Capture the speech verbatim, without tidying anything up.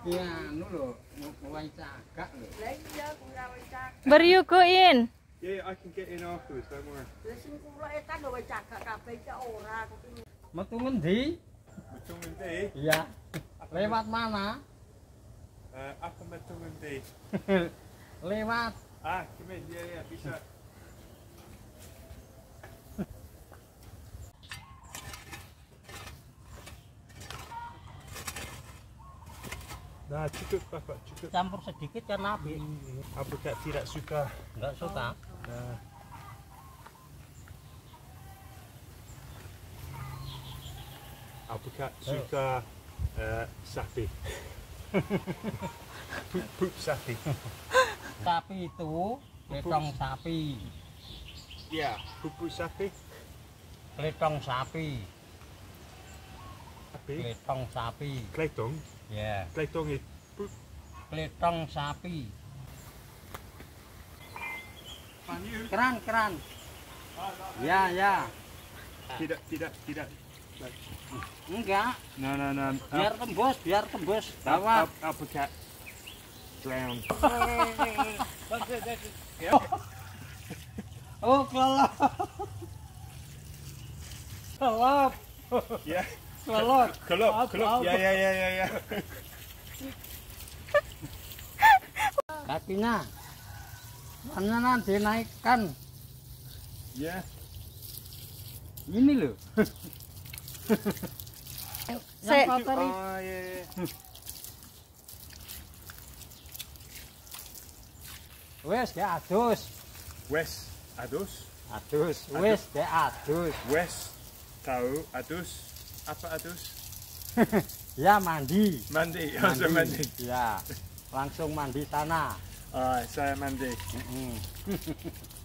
Iya, anu lho, mulai cagak lho. Lah iya kula wis cagak. Where you go in? Yeah, I can get in afterwards, don't worry. Lah sing kula etan lho wis cagak kabeh iki ora kok. Metu ngendi? Betul ngendi? Iya. Lewat mana? Uh, apa betul ngendi? Lewat. Ah, come in, yeah, yeah, bisa. Nah, cukup Bapak, cukup. Campur sedikit kan Nabi. Apa tak tidak suka? Enggak suka. Nah. Apa tak suka uh, sapi? Poop, poop sapi. Sapi itu letong sapi. Ya, yeah, pupuk sapi. Letong sapi. Sapi. Letong sapi. Kletong. Ya, Kletong is poop. letong sapi. Panyu. Keran, keran. Ya, ya. Tidak, tidak, tidak. Enggak. No, no, no. Biar tembus, biar tembus. Up, Bawa. up, uppercut. Drown. Oh, kelelep. Kelelep. Yeah. Kelelep. Kelop, Up, kelop. up. Yeah, yeah, yeah, yeah, yeah. Kakinya. Mana dinaikkan. Yeah. Ini loh. Se Yang kotor itu. Oh, yeah, yeah. Wes, dia adus. Wes, adus. Adus. Wes, dia adus. Wes, tahu, adus. Apa adus? Ya mandi. Mandi, langsung mandi. Ya, langsung mandi sana. Ah, saya mandi. Mm-mm.